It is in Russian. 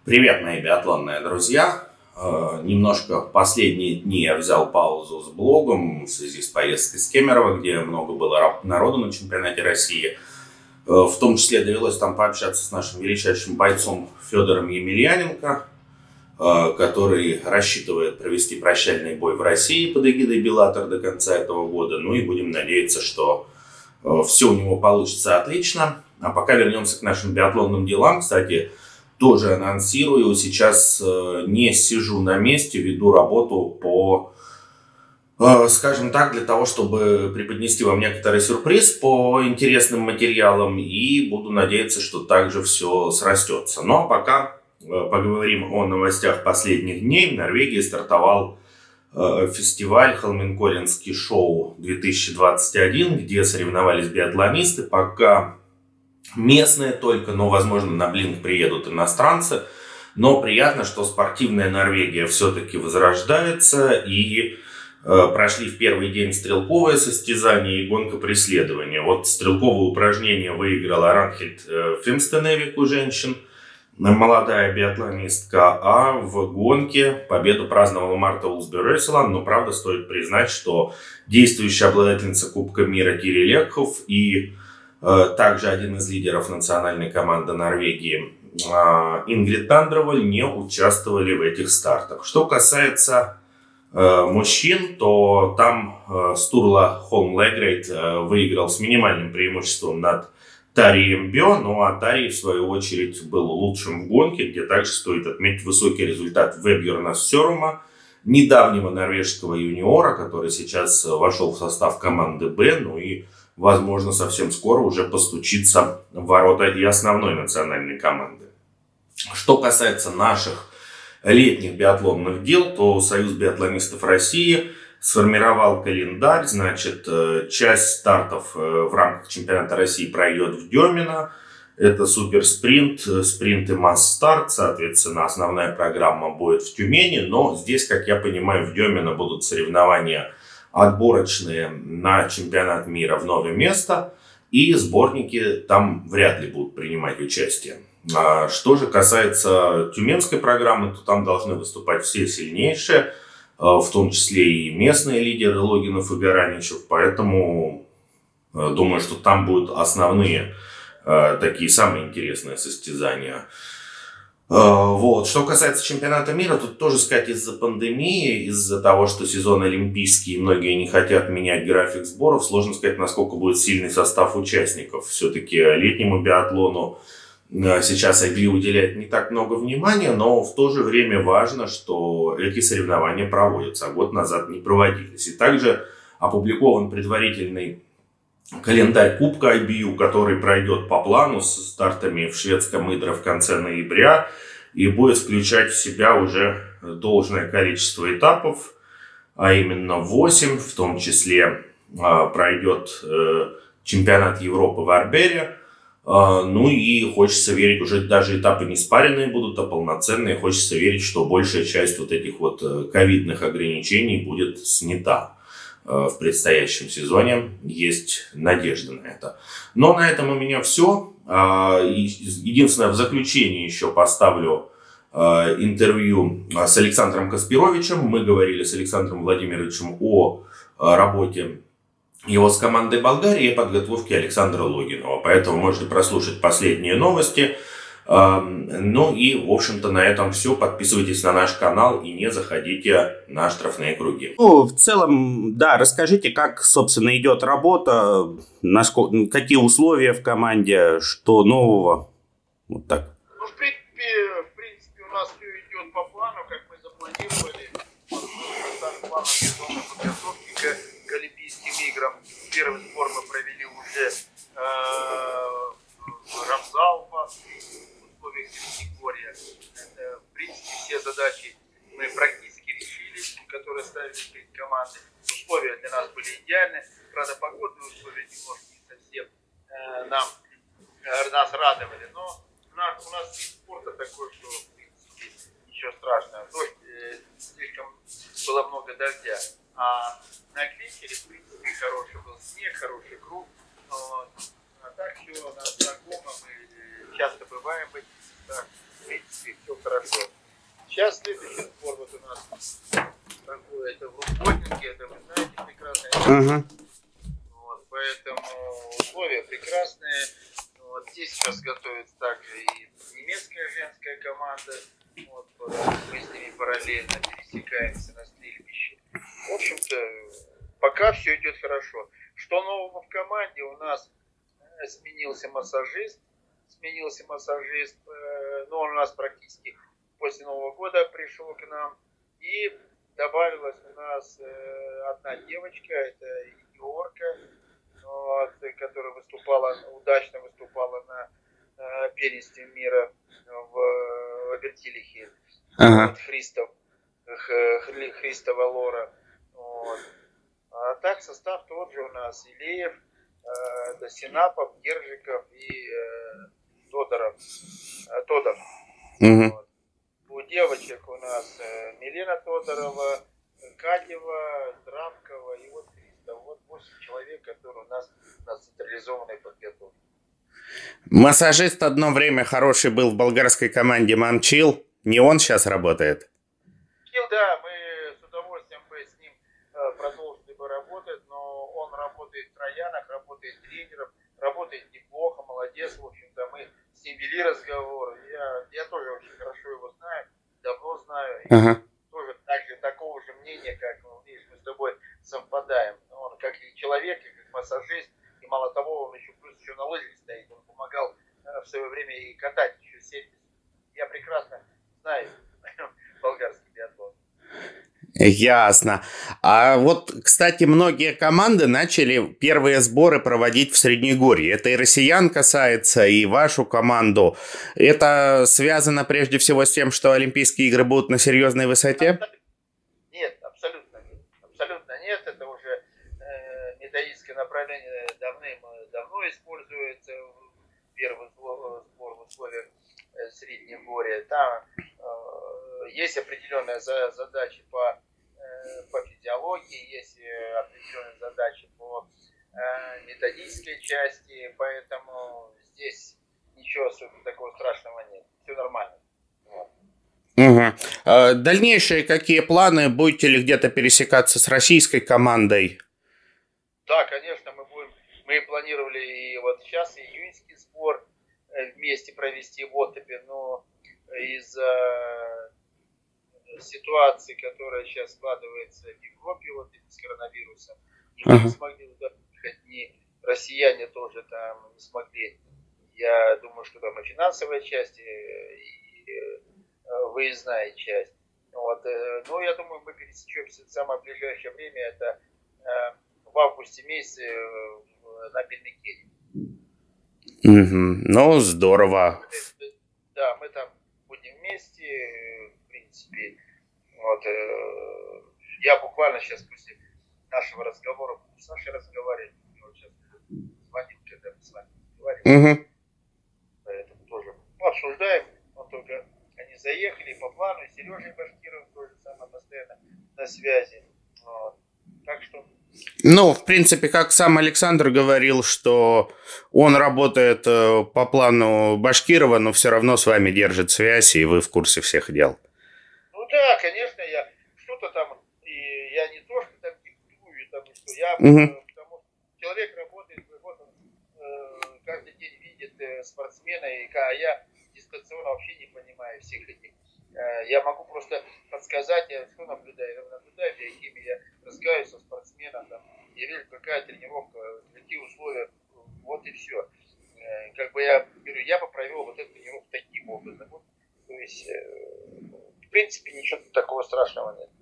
Привет, мои биатлонные друзья! Немножко в последние дни я взял паузу с блогом в связи с поездкой с Кемерово, где много было народу на чемпионате России. В том числе довелось там пообщаться с нашим величайшим бойцом Федором Емельяненко, который рассчитывает провести прощальный бой в России под эгидой Беллатор до конца этого года. Ну и будем надеяться, что все у него получится отлично. А пока вернемся к нашим биатлонным делам. Кстати, тоже анонсирую, сейчас не сижу на месте, веду работу по, скажем так, для того, чтобы преподнести вам некоторый сюрприз по интересным материалам, и буду надеяться, что также все срастется. Ну а пока поговорим о новостях последних дней. В Норвегии стартовал фестиваль Холменколленский шоу 2021, где соревновались биатлонисты. Пока местные только, но, возможно, на блинк приедут иностранцы. Но приятно, что спортивная Норвегия все-таки возрождается. И прошли в первый день стрелковое состязание и гонка преследования. Вот стрелковое упражнение выиграла Ранхильд Фимстеневик у женщин, молодая биатлонистка. А в гонке победу праздновала Марта Улсбюрь-Ресселанд. Но, правда, стоит признать, что действующая обладательница Кубка мира Тири Лекхов и также один из лидеров национальной команды Норвегии Ингрид Тандроваль не участвовали в этих стартах. Что касается мужчин, то там Стурла Холмлегрейд выиграл с минимальным преимуществом над Тарием Бё. Ну а Тарий, в свою очередь, был лучшим в гонке, где также стоит отметить высокий результат Вебьерна Сёрума, недавнего норвежского юниора, который сейчас вошел в состав команды «Б», ну и возможно, совсем скоро уже постучится в ворота и основной национальной команды. Что касается наших летних биатлонных дел, то Союз биатлонистов России сформировал календарь. Значит, часть стартов в рамках чемпионата России пройдет в Демино. Это суперспринт, спринт и масс-старт. Соответственно, основная программа будет в Тюмени. Но здесь, как я понимаю, в Демино будут соревнования отборочные на чемпионат мира в новое место, и сборники там вряд ли будут принимать участие. Что же касается тюменской программы, то там должны выступать все сильнейшие, в том числе и местные лидеры Логинов и Гараничев, поэтому думаю, что там будут основные такие самые интересные состязания. Вот. Что касается чемпионата мира, тут тоже сказать, из-за пандемии, из-за того, что сезон олимпийский, многие не хотят менять график сборов, сложно сказать, насколько будет сильный состав участников. Все-таки летнему биатлону сейчас IBU уделяет не так много внимания, но в то же время важно, что эти соревнования проводятся, а год назад не проводились. И также опубликован предварительный календарь Кубка IBU, который пройдет по плану с стартами в шведском Идре в конце ноября и будет включать в себя уже должное количество этапов, а именно 8, в том числе пройдет чемпионат Европы в Арбере. Ну и хочется верить, уже даже этапы не спаренные будут, а полноценные. Хочется верить, что большая часть вот этих вот ковидных ограничений будет снята в предстоящем сезоне. Есть надежда на это. Но на этом у меня все. Единственное, в заключение еще поставлю интервью с Александром Каспировичем. Мы говорили с Александром Владимировичем о работе его с командой Болгарии и подготовке Александра Логинова. Поэтому можете прослушать последние новости. Ну и, в общем-то, на этом все. Подписывайтесь на наш канал и не заходите на штрафные круги. Ну, в целом, да, расскажите, как, собственно, идет работа, какие условия в команде, что нового, вот так. Ну, в принципе, у нас все идет по плану, как мы запланировали. План сезонной подготовки к Олимпийским играм. Первый сбор мы провели уже в Рамзалпа. Среднегорья. В принципе, все задачи мы практически решили, которые ставили перед командой. Условия для нас были идеальны. Правда, погодные условия немножко не совсем нас радовали. Но у нас вид спорта такой, что в принципе ничего страшного. Дождь, слишком было много дождя. А на Клинкере, в принципе, хороший был снег, хороший круг. А так все, нас знакомо, мы часто бываем в этих местах. принципе, все хорошо. Сейчас следующий сбор вот у нас такой, это в Руботнинге, это вы знаете прекрасно. Вот, поэтому условия прекрасные. Вот, здесь сейчас готовится также и немецкая женская команда. Вот, мы с ними параллельно пересекаемся на стрельбище. В общем-то, пока все идет хорошо. Что нового в команде? У нас сменился массажист, но он у нас практически после Нового года пришел к нам. И добавилась у нас одна девочка, это юниорка, вот, которая удачно выступала на первенстве мира в Абертилихе. Вот, Христова Лора. Вот. А так состав тот же у нас: Илеев, Досинапов, Гержиков и Тодоров. Вот. У девочек у нас Милена Тодорова, Катева, Драмкова и вот Христов. Вот 8 человек, которые у нас на централизованной подготовке. Массажист одно время хороший был в болгарской команде Мамчил. Не он сейчас работает? Да, мы с удовольствием бы с ним продолжили бы работать, но он работает в Троянах, работает тренером, работает неплохо, молодец. В общем-то, мы с ним вели разговор. Я тоже очень хорошо его знаю, давно знаю. И тоже такого же мнения, как, видишь, мы с тобой совпадаем. Он как и человек, и как массажист, и мало того, он еще плюс еще на лыжах стоит. Он помогал в свое время и катать еще 70. Я прекрасно знаю болгарский биатлон. Ясно. А вот, кстати, многие команды начали первые сборы проводить в Среднегорье. Это и россиян касается, и вашу команду. Это связано прежде всего с тем, что Олимпийские игры будут на серьезной высоте? Нет, абсолютно нет. Абсолютно нет. Это уже методическое направление давно используется. Первый сбор в условиях Среднегорья. Там есть определенные задачи по физиологии, есть определенные задачи по методической части, поэтому здесь ничего особенно такого страшного нет. Все нормально. Вот. Дальнейшие какие планы? Будете ли где-то пересекаться с российской командой? Да, конечно, мы планировали и вот сейчас июньский сбор вместе провести в Оттепе, но из-за ситуации, которая сейчас складывается в Европе, вот с коронавирусом, ни мы не смогли туда приехать, ни россияне тоже там не смогли. Я думаю, что там и финансовая часть, и выездная часть. Вот. Но я думаю, мы пересечемся в самое ближайшее время, это в августе месяце на Бельмекене. Ну, здорово. Да, мы там будем вместе, в принципе. Вот, я буквально сейчас после нашего разговора буду с Сашей разговаривать. Вот сейчас звонил, когда мы с вами разговаривали. Поэтому тоже обсуждаем. Вот только они заехали по плану. И Сережей Башкировым тоже самое постоянно на связи. Вот. Так что... Ну, в принципе, как сам Александр говорил, что он работает по плану Башкирова, но все равно с вами держит связь, и вы в курсе всех дел. Ну да, конечно, я что-то там, и я не то, что там диктую, там, что я, потому что человек работает, вот он каждый день видит спортсмена, а я дистанционно вообще не понимаю всех этих. Я могу просто подсказать, я что наблюдаю, в биохимии, я разговариваю со спортсменом, там, я вижу, какая тренировка, какие условия, вот и все. Как бы я говорю, я бы провел вот эту тренировку таким образом. Вот, то есть, в принципе, ничего такого страшного нет.